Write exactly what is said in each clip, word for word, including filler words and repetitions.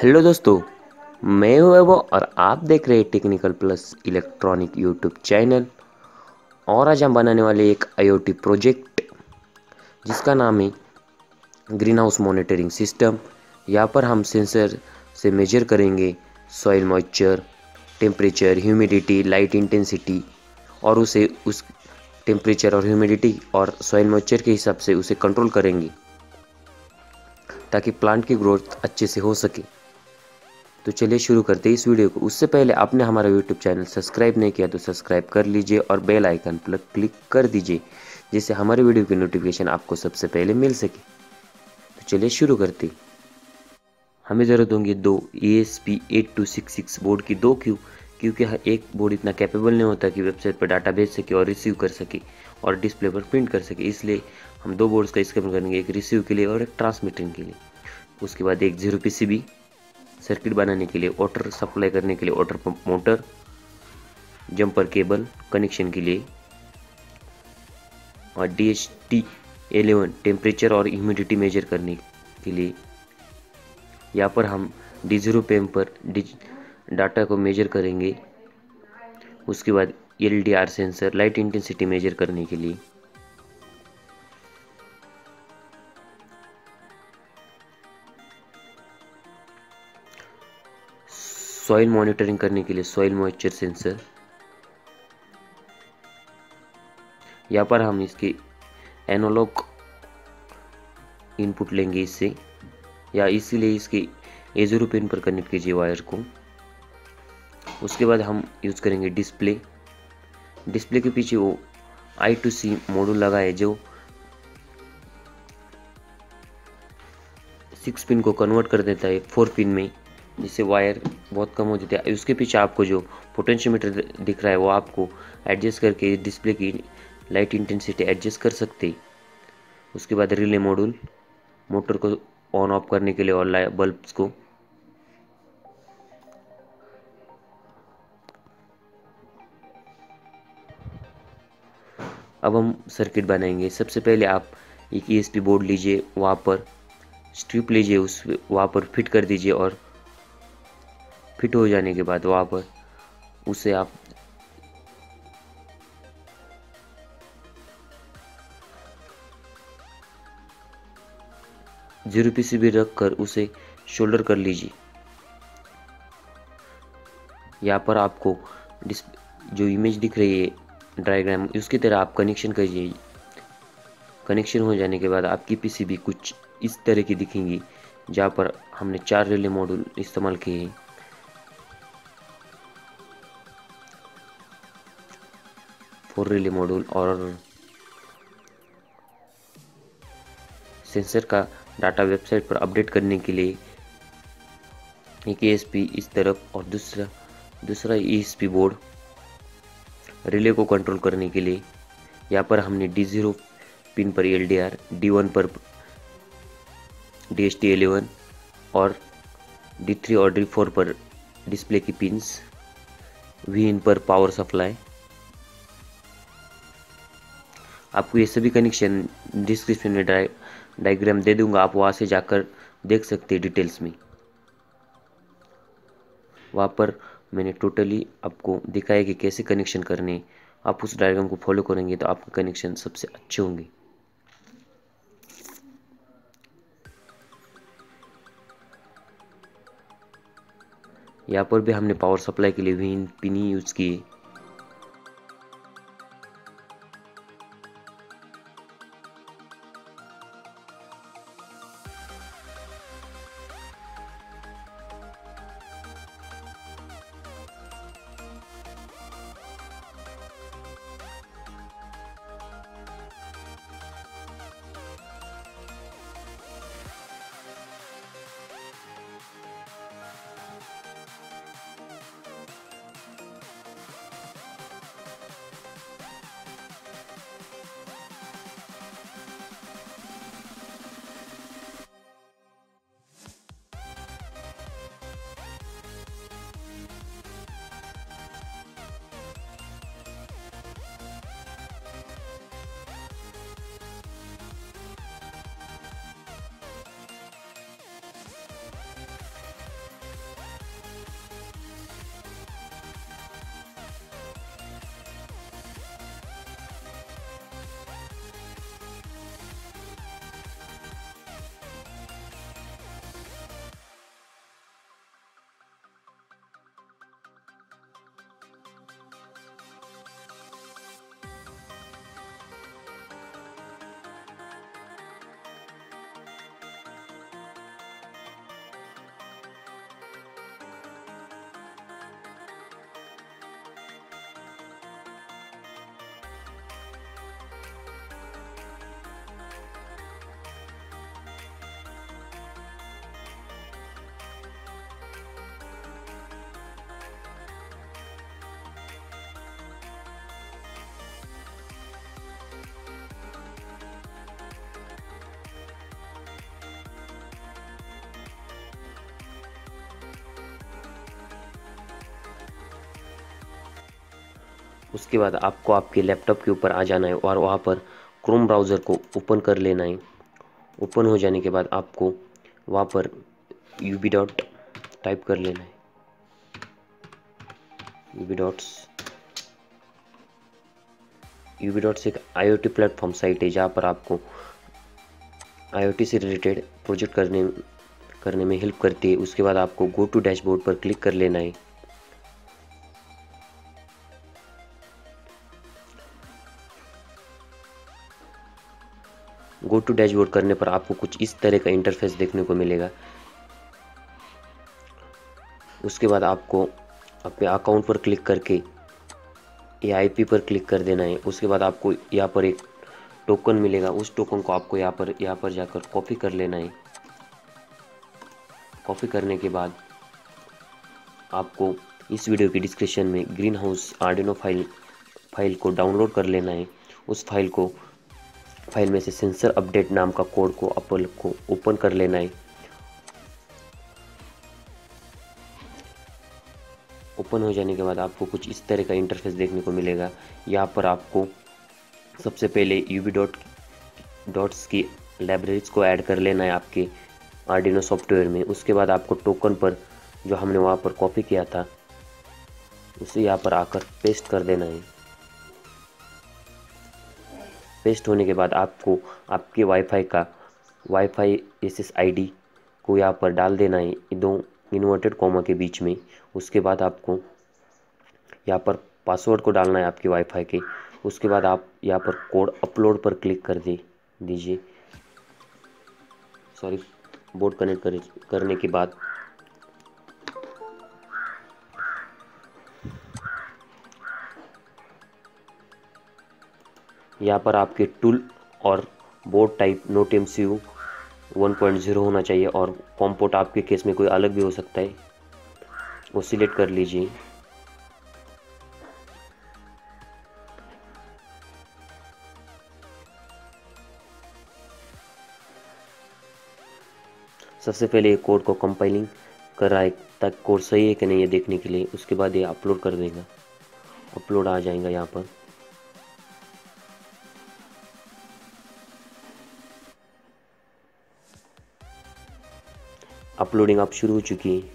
Hello दोस्तों, मैं हूं वैभव और आप देख रहे हैं technical plus electronic YouTube channel. और आज हम बनाने वाले एक आईओटी प्रोजेक्ट जिसका नाम है ग्रीन हाउस मॉनिटरिंग सिस्टम। यहाँ पर हम सेंसर से मेजर करेंगे soil moisture, temperature, humidity, light intensity और उसे उस टेम्परेचर और ह्यूमिडिटी और सॉइल मॉइस्चर के हिसाब से उसे कंट्रोल करेंगे ताकि प्लांट की ग्रोथ अच्छे से हो सके। तो चलिए शुरू करते हैं इस वीडियो को। उससे पहले आपने हमारा यूट्यूब चैनल सब्सक्राइब नहीं किया तो सब्सक्राइब कर लीजिए और बेल आइकन पर क्लिक कर दीजिए जिससे हमारे वीडियो की नोटिफिकेशन आपको सबसे पहले मिल सके। तो चलिए शुरू करते हैं। हमें ज़रूरत होंगी दो E S P eight two six six board की, दो क्यों क्योंकि हर एक बोर्ड इतना कैपेबल नहीं होता कि वेबसाइट पर डाटा भेज सके और रिसीव कर सके और डिस्प्ले पर प्रिंट कर सके। इसलिए हम दो बोर्ड्स का इस्तेमाल करेंगे, एक रिसीव के लिए और एक ट्रांसमिटिंग के लिए। उसके बाद एक zero P C B circuit बनाने के लिए, वाटर सप्लाई करने के लिए water pump motor, jumper cable connection के लिए, और D H T eleven temperature और ह्यूमिडिटी मेजर करने के लिए। यहाँ पर हम डी जीरो पेम पर डाटा को मेजर करेंगे। उसके बाद L D R sensor light intensity measure करने के लिए। सॉइल मॉनिटरिंग करने के लिए सॉइल मॉइस्चर सेंसर। यहाँ पर हम इसके एनालॉग इनपुट लेंगे इससे, या इसीलिए इसके ए जीरो पिन पर कनेक्ट कीजिए वायर को। उसके बाद हम यूज़ करेंगे डिस्प्ले। डिस्प्ले के पीछे वो आई टू सी मॉड्यूल लगा है जो सिक्स पिन को कन्वर्ट कर देता है फोर पिन में, जिससे वायर बहुत कम हो जाती है। उसके पीछे आपको जो पोटेंशियोमीटर दिख रहा है वो आपको एडजस्ट करके डिस्प्ले की लाइट इंटेंसिटी एडजस्ट कर सकते हैं। उसके बाद रिले मॉड्यूल, मोटर को ऑन ऑफ करने के लिए और बल्ब्स को। अब हम सर्किट बनाएंगे। सबसे पहले आप एक ई एस पी बोर्ड लीजिए, वहाँ पर स्ट्रिप लीजिए, उस वहाँ पर फिट कर दीजिए और फिट हो जाने के बाद वहाँ पर उसे आप जीरो पी सी बी रख कर उसे शोल्डर कर लीजिए। यहाँ पर आपको जो इमेज दिख रही है डायग्राम, उसकी तरह आप कनेक्शन करिए। कनेक्शन हो जाने के बाद आपकी पीसीबी कुछ इस तरह की दिखेंगी, जहाँ पर हमने चार रिले मॉड्यूल इस्तेमाल किए हैं। फोर रिले मॉड्यूल और सेंसर का डाटा वेबसाइट पर अपडेट करने के लिए एक ई एस पी इस तरफ और दूसरा दूसरा E S P board relay को कंट्रोल करने के लिए। यहाँ पर हमने डी जीरो पिन पर L D R, D one पर डी एच टी इलेवन और डी थ्री और डी फोर पर डिस्प्ले की पिंस, वी इन पर पावर सप्लाई। आपको ये सभी कनेक्शन डिस्क्रिप्शन में डायग्राम दे दूंगा, आप वहाँ से जाकर देख सकते हैं डिटेल्स में। वहाँ पर मैंने टोटली आपको दिखाया कि कैसे कनेक्शन करने। आप उस डायग्राम को फॉलो करेंगे तो आपका कनेक्शन सबसे अच्छे होंगे। यहाँ पर भी हमने पावर सप्लाई के लिए विन पिन यूज किए। उसके बाद आपको आपके लैपटॉप के ऊपर आ जाना है और वहाँ पर क्रोम ब्राउज़र को ओपन कर लेना है। ओपन हो जाने के बाद आपको वहाँ पर यूबी डॉट टाइप कर लेना है। यूबी डॉट्स यूबी डॉट्स एक आईओटी प्लेटफॉर्म साइट है जहाँ पर आपको आईओटी से रिलेटेड प्रोजेक्ट करने करने में हेल्प करती है। उसके बाद आपको गो टू डैशबोर्ड पर क्लिक कर लेना है। गो टू डैशबोर्ड करने पर आपको कुछ इस तरह का इंटरफेस देखने को मिलेगा। उसके बाद आपको अपने अकाउंट पर क्लिक करके ये आईपी पर क्लिक कर देना है। उसके बाद आपको यहाँ पर एक टोकन मिलेगा, उस टोकन को आपको यहाँ पर यहाँ पर जाकर कॉपी कर लेना है। कॉपी करने के बाद आपको इस वीडियो की डिस्क्रिप्शन में green house Arduino file file को डाउनलोड कर लेना है। उस फाइल को फाइल में से सेंसर अपडेट नाम का कोड को अपन को ओपन कर लेना है। ओपन हो जाने के बाद आपको कुछ इस तरह का इंटरफेस देखने को मिलेगा। यहाँ पर आपको सबसे पहले यूबी डॉट डॉट्स की लाइब्रेरीज को ऐड कर लेना है आपके आर्डिनो सॉफ्टवेयर में। उसके बाद आपको टोकन पर जो हमने वहाँ पर कॉपी किया था उसे यहाँ पर आकर पेस्ट कर देना है। पेस्ट होने के बाद आपको आपके वाईफाई का वाईफाई एसएस आईडी को यहाँ पर डाल देना है दो इन्वर्टेड कॉमा के बीच में। उसके बाद आपको यहाँ पर पासवर्ड को डालना है आपके वाईफाई के। उसके बाद आप यहाँ पर कोड अपलोड पर क्लिक कर दे दीजिए सॉरी बोर्ड कनेक्ट कर, करने के बाद यहाँ पर आपके टूल और board type node MCU one point zero होना चाहिए और कॉम पोर्ट आपके केस में कोई अलग भी हो सकता है, वो सिलेक्ट कर लीजिए। सबसे पहले ये कोड को कंपाइलिंग कर रहा है ताकि कोड सही है कि नहीं ये देखने के लिए। उसके बाद ये अपलोड कर देगा, अपलोड आ जाएगा यहाँ पर। अपलोडिंग अब शुरू हो चुकी है।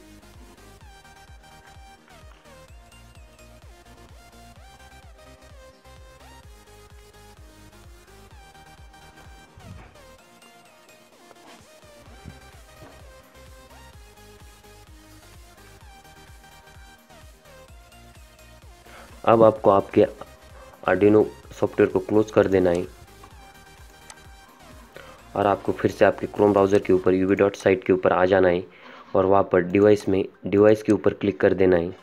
अब आपको आपके आर्डिनो सॉफ्टवेयर को क्लोज कर देना है और आपको फिर से आपके क्रोम ब्राउज़र के ऊपर यूबी डॉट साइट के ऊपर आ जाना है और वहाँ पर डिवाइस में डिवाइस के ऊपर क्लिक कर देना है।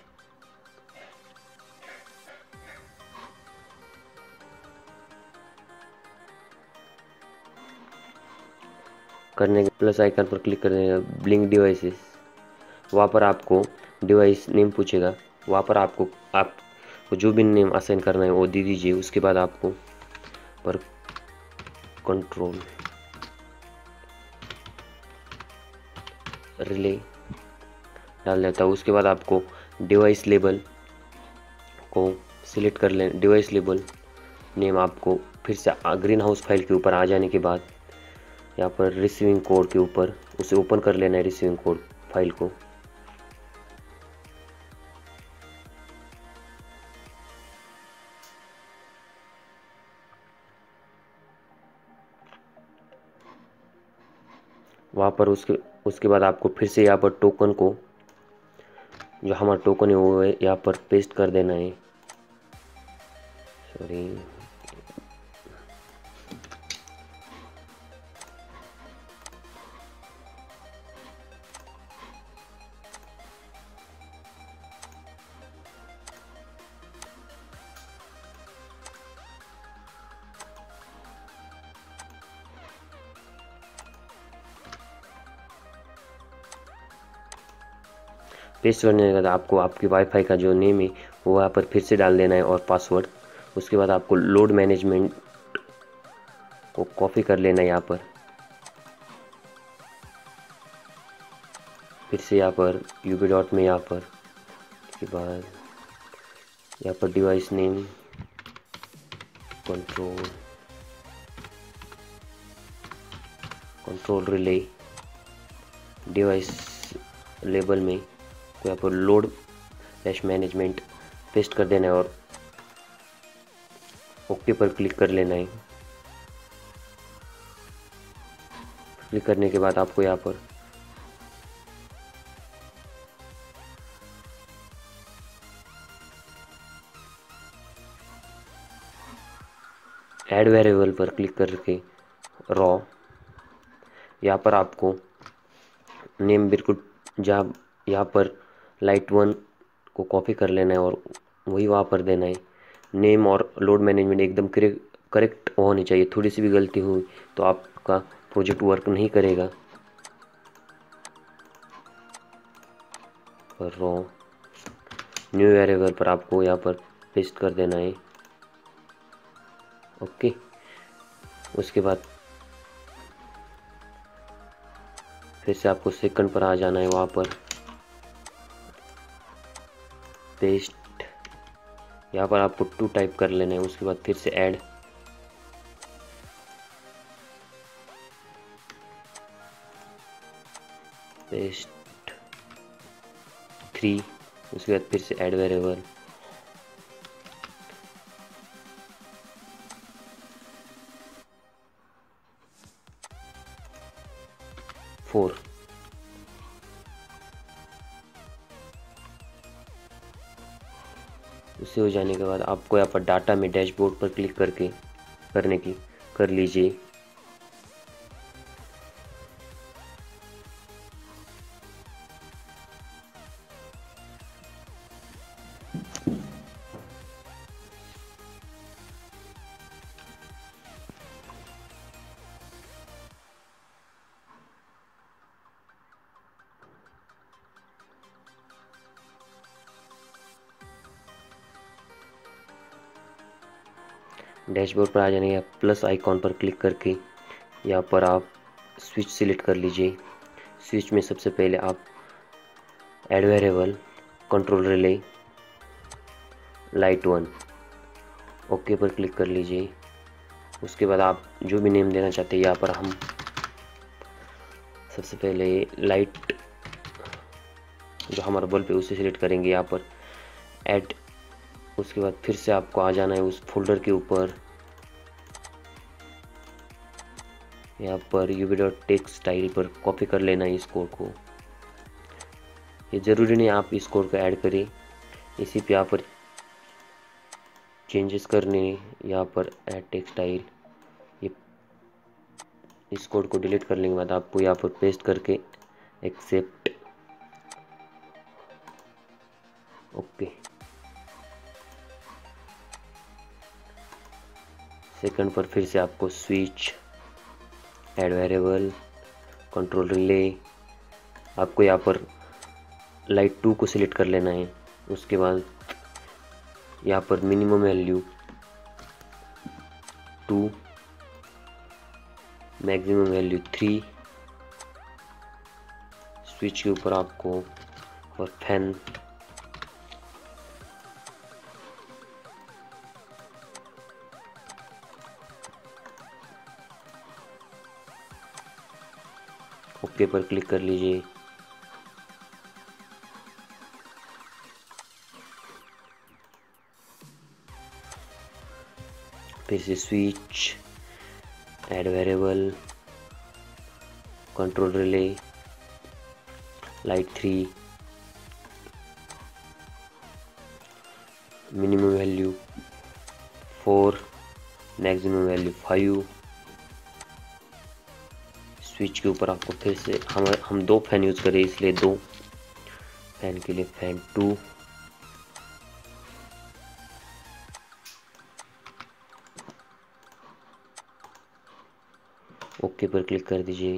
करने के प्लस आइकन पर क्लिक कर देगा ब्लिंक डिवाइसेस। वहाँ पर आपको डिवाइस नेम पूछेगा, वहाँ पर आपको आपको जो भी नेम असाइन करना है वो दे दीजिए। उसके बाद आपको पर कंट्रोल रिले डाल देता है। उसके बाद आपको डिवाइस लेबल को सिलेक्ट कर लें। डिवाइस लेबल नेम आपको फिर से ग्रीन हाउस फाइल के ऊपर आ जाने के बाद यहाँ पर रिसीविंग कोड के ऊपर उसे ओपन कर लेना है, रिसीविंग कोड फाइल को। वहाँ पर उसके उसके बाद आपको फिर से यहाँ पर टोकन को जो हमारा टोकन है वो यहाँ पर पेस्ट कर देना है। सॉरी पेस्ट करने के बाद आपको आपके वाईफाई का जो नेम है वो यहाँ पर फिर से डाल देना है और पासवर्ड। उसके बाद आपको लोड मैनेजमेंट को कॉपी कर लेना है यहाँ पर। फिर से यहाँ पर यूबी डॉट में यहाँ पर के बाद यहाँ पर device name control control relay device label में तो यहाँ पर लोड फ्लैश मैनेजमेंट पेस्ट कर देना है और ओके पर क्लिक कर लेना है। क्लिक करने के बाद आपको यहाँ पर ऐड वेरिएबल पर क्लिक करके रॉ यहाँ पर आपको नेम बिल्कुल जहाँ यहाँ पर लाइट वन को कॉपी कर लेना है और वही वहाँ पर देना है। नेम और लोड मैनेजमेंट एकदम करेक्ट होनी चाहिए। थोड़ी सी भी गलती हुई तो आपका प्रोजेक्ट वर्क नहीं करेगा। रॉ न्यू वेरिएबल पर आपको यहाँ पर पेस्ट कर देना है। ओके, उसके बाद फिर से आपको सेकंड पर आ जाना है, वहाँ पर पेस्ट यहाँ पर आपको टू टाइप कर लेना है। उसके बाद फिर से ऐड पेस्ट थ्री, उसके बाद फिर से ऐड वेरिएबल फोर। उससे हो जाने के बाद आपको यहाँ पर डाटा में डैशबोर्ड पर क्लिक करके करने की कर लीजिए। डैशबोर्ड पर आ जाने के बाद प्लस आइकॉन पर क्लिक करके यहाँ पर आप स्विच सिलेक्ट कर लीजिए। स्विच में सबसे पहले आप add variable control relay light one okay पर क्लिक कर लीजिए। उसके बाद आप जो भी नेम देना चाहते हैं यहाँ पर हम सबसे पहले लाइट जो हमारा बल्ब है उसे सिलेक्ट करेंगे यहाँ पर ऐड। उसके बाद फिर से आपको आ जाना है उस फोल्डर के ऊपर, यहाँ पर यूवी डॉट टेक्स्ट स्टाइल पर कॉपी कर लेना है इस कोड को। ये ज़रूरी नहीं आप इस कोड को ऐड करें, इसी पे यहाँ पर चेंजेस करने, यहाँ पर ऐड टेक्स्ट स्टाइल, ये इस कोड को डिलीट करने के बाद आपको यहाँ पर पेस्ट करके एक्सेप्ट ओके। सेकंड पर फिर से आपको switch add variable control relay, आपको यहाँ पर लाइट टू को सिलेक्ट कर लेना है। उसके बाद यहाँ पर minimum value two, maximum value three, switch के ऊपर आपको और फैन ओके पर क्लिक कर लीजिए। फिर से switch add variable control relay light three, minimum value four, maximum value five. Switch के ऊपर आपको फिर से हम हम दो फैन यूज़ करें इसलिए दो फैन के लिए फैन टू, ओके पर क्लिक कर दीजिए।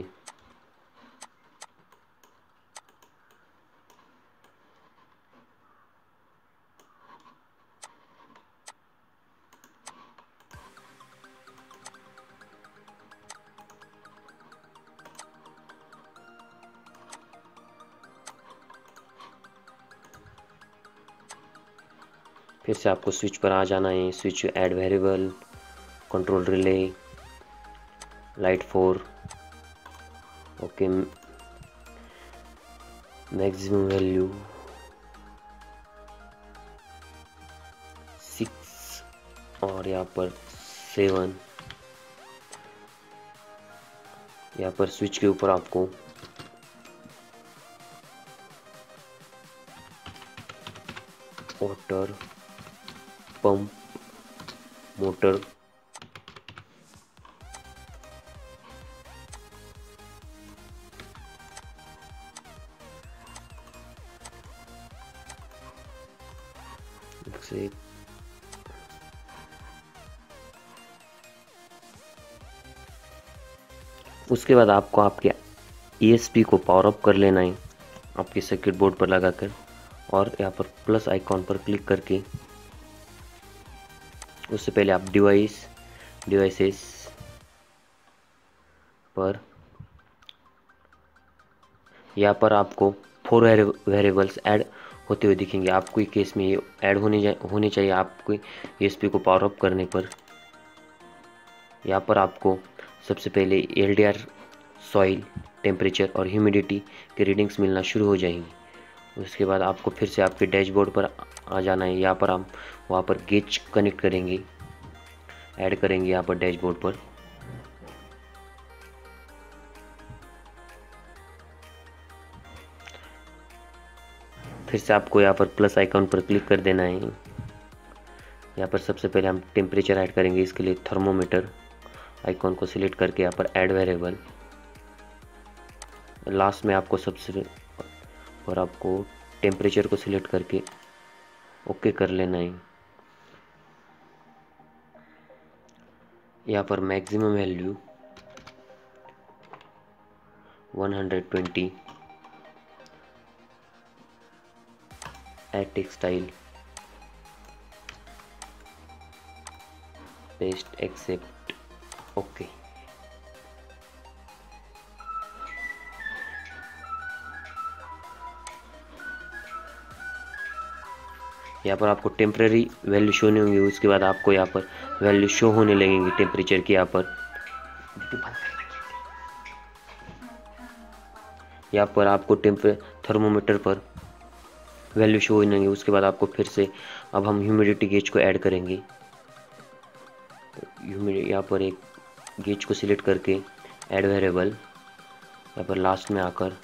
फिर से आपको स्विच पर आ जाना है, switch add variable control relay, light four, okay, maximum value six और यहाँ पर सेवन। यहाँ पर स्विच के ऊपर आपको वाटर पंप मोटर से उसके बाद आपको आपके ई एस पी को पावर अप कर लेना है आपके सर्किट बोर्ड पर लगाकर, और यहाँ पर प्लस आइकॉन पर क्लिक करके उससे पहले आप डिवाइस डिवाइसेस पर यहाँ पर आपको फोर वेरिएबल्स ऐड होते हुए दिखेंगे। आपको केस में ये ऐड होने होने चाहिए आपको ई एस पी को पावर अप करने पर। यहाँ पर आपको सबसे पहले L D R, soil, temperature और ह्यूमिडिटी के रीडिंग्स मिलना शुरू हो जाएंगी। उसके बाद आपको फिर से आपके डैशबोर्ड पर आ जाना है। यहाँ पर हम वहाँ पर गेज कनेक्ट करेंगे, ऐड करेंगे यहाँ पर डैशबोर्ड पर। फिर से आपको यहाँ पर प्लस आइकॉन पर क्लिक कर देना है। यहाँ पर सबसे पहले हम टेम्परेचर ऐड करेंगे। इसके लिए थर्मोमीटर आइकॉन को सिलेक्ट करके यहाँ पर ऐड वेरिएबल, लास्ट में आपको सबसे और आपको टेम्परेचर को सिलेक्ट करके ओके कर लेना है। यहाँ पर maximum value one hundred twenty eight textile, paste, accept, okay. यहाँ पर आपको टेम्परेरी वैल्यू शो नहीं होंगी, उसके बाद आपको यहाँ पर वैल्यू शो होने लगेंगी टेम्परेचर की। यहाँ पर यहाँ पर आपको टेम्परे थर्मोमीटर पर वैल्यू शो होने लगेंगी। उसके बाद आपको फिर से अब हम ह्यूमिडिटी गेज को ऐड करेंगे। ह्यूमिडिटी यहाँ पर एक गेज को सिलेक्ट करके ऐड वेरिएबल, यहाँ पर लास्ट में आकर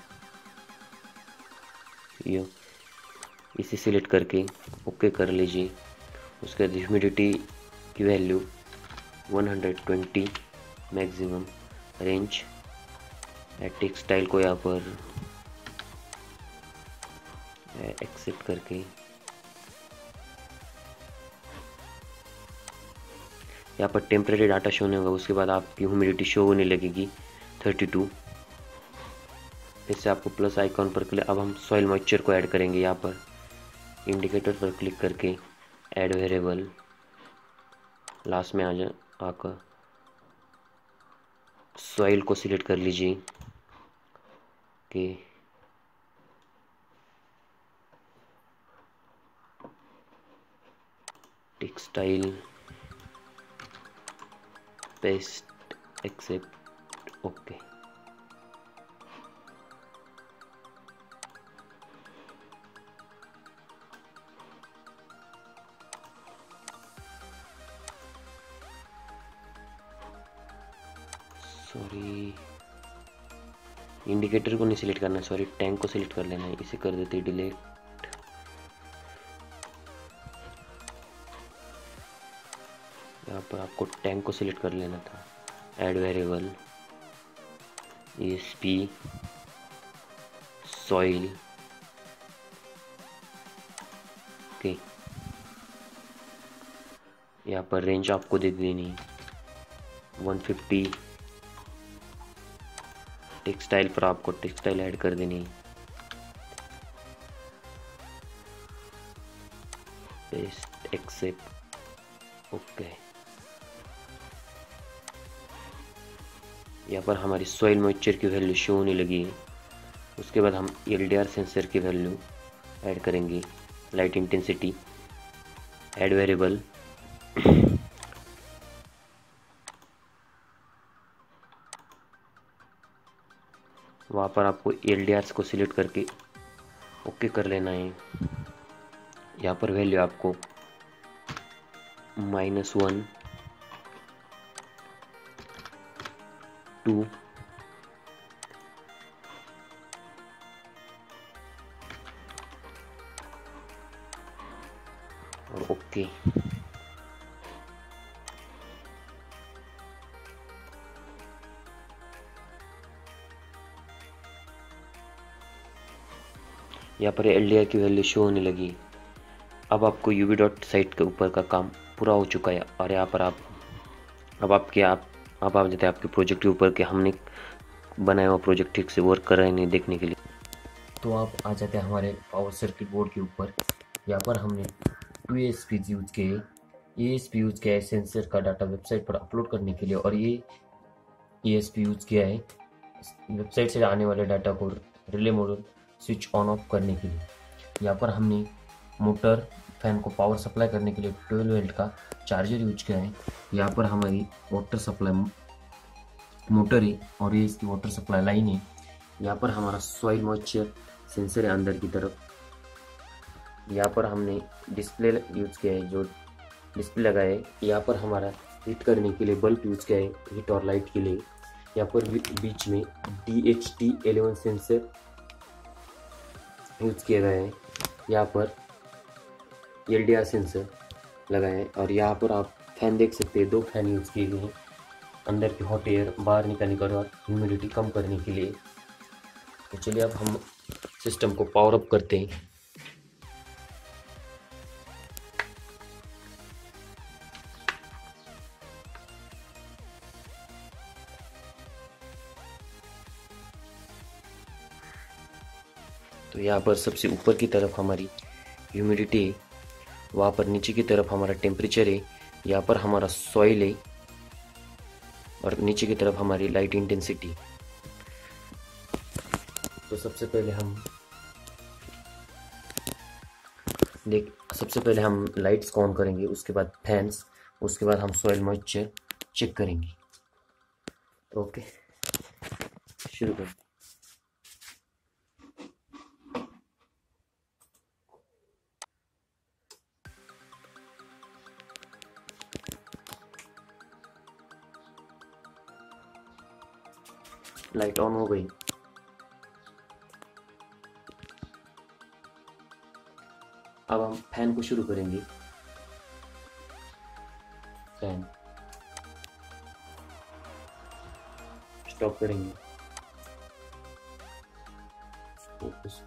ये इसे सिलेक्ट करके ओके कर लीजिए। उसके बाद ह्यूमिडिटी की value one hundred twenty maximum range, textile को यहाँ पर एक्सेप्ट करके यहाँ पर टेम्परेरी डाटा शो नहीं होगा। उसके बाद आपकी ह्यूमिडिटी शो होने लगेगी थर्टी टू। फिर से आपको प्लस आइकॉन पर क्लिक, अब हम सॉइल मॉइस्चर को ऐड करेंगे। यहाँ पर इंडिकेटर पर क्लिक करके ऐड वेरिएबल, लास्ट में आ जा आकर सॉइल को सिलेक्ट कर लीजिए कि textile, paste, accept, okay. Sorry, indicator को नहीं सिलेक्ट करना है, सॉरी टैंक को सिलेक्ट कर लेना है। इसे कर देते डिलीट। यहाँ पर आपको टैंक को सिलेक्ट कर लेना था। Add variable, E S P, soil, okay. यहाँ पर रेंज आपको दे देनी वन फिफ्टी। टेक्सटाइल पर आपको टेक्सटाइल ऐड कर देनी, पेस्ट, एक्सेप्ट, ओके। यहाँ पर हमारी सॉइल मॉइस्चर की वैल्यू शो होने लगी है। उसके बाद हम एल डी आर सेंसर की वैल्यू ऐड करेंगे। लाइट इंटेंसिटी, ऐड वेरिएबल, वहाँ पर आपको एल डी आर्स को सिलेक्ट करके ओके कर लेना है। यहाँ पर वैल्यू आपको माइनस वन, टू, और ओके। यहाँ पर एल डी आर की वैल्यू शो होने लगी। अब आपको यूवी डॉट साइट के ऊपर का काम पूरा हो चुका है और यहाँ पर आप अब आपके आप अब आप जाते हैं आपके प्रोजेक्ट के ऊपर के हमने बनाया हुआ प्रोजेक्ट ठीक से वर्क कर रहा है नहीं देखने के लिए। तो आप आ जाते हैं हमारे पावर सर्किट बोर्ड के ऊपर। यहाँ पर हमने two E S P use किए ए एस पी यूज किया है सेंसर का डाटा वेबसाइट पर अपलोड करने के लिए, और ये ए एस पी यूज किया है वेबसाइट से आने वाले डाटा को relay module switch on off करने के लिए। यहाँ पर हमने मोटर फैन को पावर सप्लाई करने के लिए ट्वेल्व वोल्ट का चार्जर यूज किया है। यहाँ पर हमारी वाटर सप्लाई मोटर है और ये इसकी वाटर सप्लाई लाइन है। यहाँ पर हमारा सॉइल मॉइस्चर सेंसर है अंदर की तरफ। यहाँ पर हमने डिस्प्ले यूज किया है, जो डिस्प्ले लगाया है। यहाँ पर हमारा हीट करने के लिए बल्ब यूज किया है हीट और लाइट के लिए। यहाँ पर बीच में D H T eleven sensor use किया गया है। यहाँ पर एल डी आर सेंसर लगाए हैं और यहाँ पर आप फैन देख सकते हैं, दो फैन यूज किए गए हैं अंदर की हॉट एयर बाहर निकालने का और ह्यूमिडिटी कम करने के लिए। तो चलिए अब हम सिस्टम को पावर अप करते हैं। तो यहाँ पर सबसे ऊपर की तरफ हमारी ह्यूमिडिटी है, वहाँ पर नीचे की तरफ हमारा टेम्परेचर है, यहाँ पर हमारा सॉइल है और नीचे की तरफ हमारी लाइट इंटेंसिटी। तो सबसे पहले हम देख सबसे पहले हम लाइट्स को ऑन करेंगे, उसके बाद फैंस, उसके बाद हम सॉइल मॉइस्चर चेक करेंगे। ओके, शुरू करें। लाइट ऑन हो गई। अब हम फैन को शुरू करेंगे। फैन स्टॉप करेंगे। फोकस।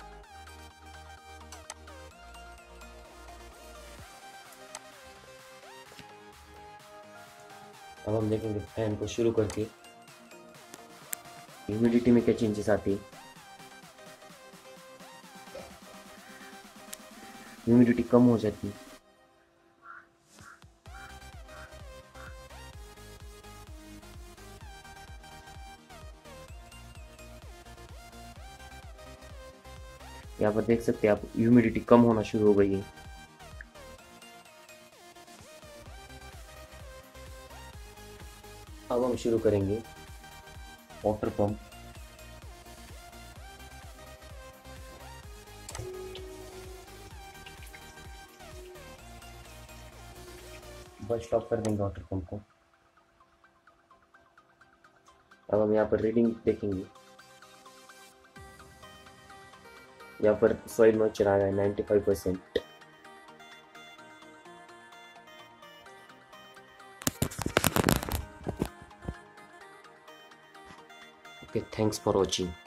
अब हम देखेंगे फैन को शुरू करके ह्यूमिडिटी में क्या चेंजेस आती है। ह्यूमिडिटी कम हो जाती है। यहाँ पर देख सकते हैं आप, ह्यूमिडिटी कम होना शुरू हो गई है। अब हम शुरू करेंगे वाटर पंप। बस स्टॉप कर देंगे वाटर पंप को। अब हम यहाँ पर रीडिंग देखेंगे। यहाँ पर सॉइल मॉइस्चर आ गया है ninety five percent. Okay, thanks for watching.